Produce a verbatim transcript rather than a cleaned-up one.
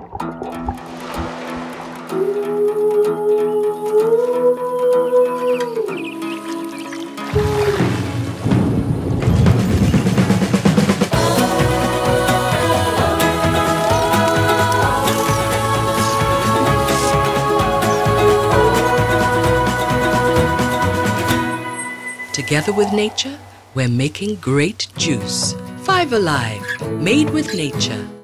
Together with nature, we're making great juice. Five Alive, made with nature.